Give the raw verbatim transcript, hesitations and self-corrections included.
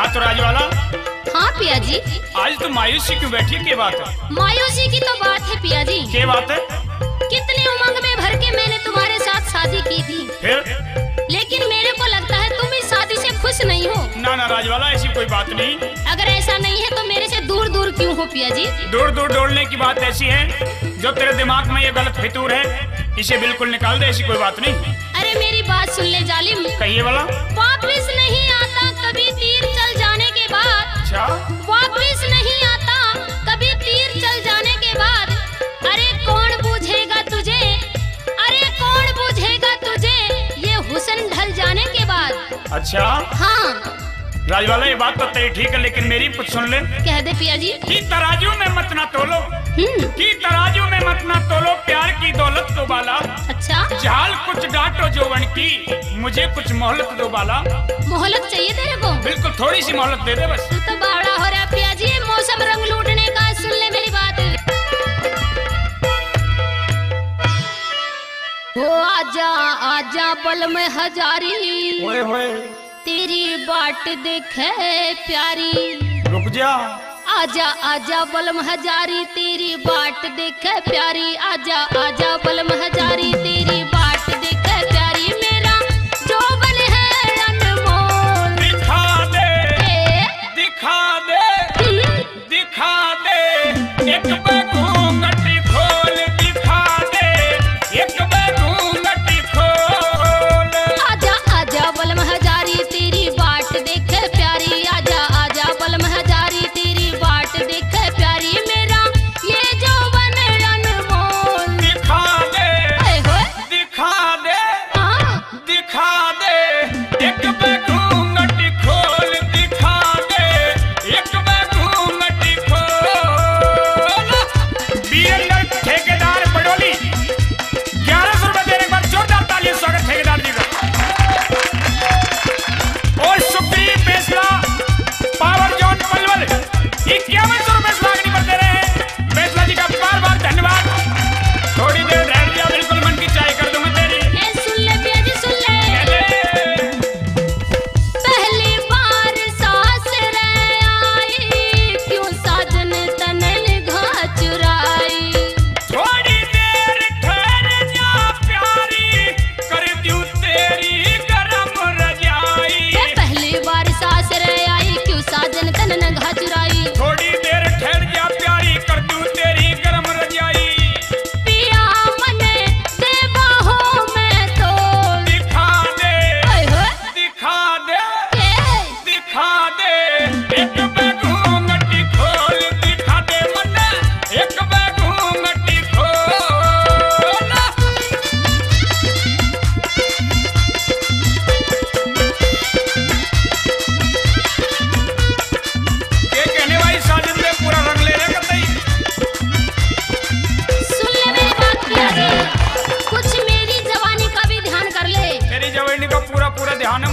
तो राजवाला। हाँ पिया जी। आज तो मायूसी क्यों बैठी है? क्या बात है? मायूसी की तो बात है पिया जी। क्या बात है? कितने उमंग में भर के मैंने तुम्हारे साथ शादी की थी, फिर लेकिन मेरे को लगता है तुम इस शादी से खुश नहीं हो। ना ना राजवाला, ऐसी कोई बात नहीं। अगर ऐसा नहीं है तो मेरे से दूर दूर क्यों हो पिया जी? दूर दूर डोलने की बात ऐसी है, जो तेरे दिमाग में ये गलत फितूर है इसे बिल्कुल निकाल दे। ऐसी कोई बात नहीं। अरे मेरी बात सुन ले जालिम। कहिए वाला। वापिस नहीं आता कभी तीर चल जाने के बाद। अच्छा। वापिस नहीं आता कभी तीर चल जाने के बाद। अरे कौन बूझेगा तुझे, अरे कौन बूझेगा तुझे ये हुस्न ढल जाने के बाद। अच्छा हाँ राजवाला, ये बात तो तेरी ठीक है, लेकिन मेरी कुछ सुन ले। कह दे पिया जी। कि तराजू में मत ना तोलो, कि तराजू में मत ना तोलो प्यार की दौलत तो बाला। अच्छा। जाल कुछ डांटो जोवन की, मुझे कुछ मोहलत दो बाला। मोहलत चाहिए तेरे को? बिल्कुल, थोड़ी सी मोहलत दे दे बस। तू तो बावड़ा हो रहा पिया जी, मौसम रंग लूटने का। सुन ले मेरी बात। ओ आजा आजा पल में हजारी, ओए होए तेरी बाट देखे प्यारी। रुक जा। आजा आजा बलम हजारी, तेरी बाट देखे प्यारी। आजा आजा बलम हजारी, तेरी बाट देखे प्यारी। मेरा जो बल है अनमोल, दिखा दे ए? दिखा दे दिखा दे एक घूंघट खोल, दिखा दे एक घूंघट खोल। आजा आजा बलम हजारी, तेरी बाट देखे प्यारी। आजा आजा बलम हजारी, तेरी बाट देखे प्यारी। मेरा ये जो बन अनमोल, दिखा दे ओए होए। दिखा दे हाँ दिखा दे एक घूंघट खोल, दिखा दे एक घूंघट खोल। बीएनएल ठेकेदार बडोली ग्यारह सौ रुपए देने के बाद जोरदार तालियां स्वागत ठेकेदार जी का। और सुप्रीम फैसला पावर जोन पलवल इक्यावन सौ रुपए सागनी पर दे रहे हैं। फैसला जी का बार बार धन्यवाद। थोड़ी देर रह गया, बिल्कुल मन की चाय कर दूंगा तेरी। ए, सुन ले पिया जी सुन ले। पहली बार सास रे आई, क्यों साजन तनल घा चुराई। थोड़ी देर ठहर जा प्यारी, कर दूं तेरी गरम रजाई। ए, पहली बार सास रे आई, क्यों साजन तनल घा चुराई। थोड़ी देर ठहर जा प्यारी, कर दूं तेरी गरम रजाई। पिया मने दे बाहों में तो, दिखा दे ओए होए। दिखा दे ए, दिखा दे एक घूंघट खोल, दिखा दे मन एक घूंघट खोल। ये कहने वाली साजिद में पूरा रंग ले लेगा तई। सुन ले मेरी बात पिया जी, कुछ मेरी जवानी का भी ध्यान कर ले। तेरी जवानी का पूरा पूरा ध्यान है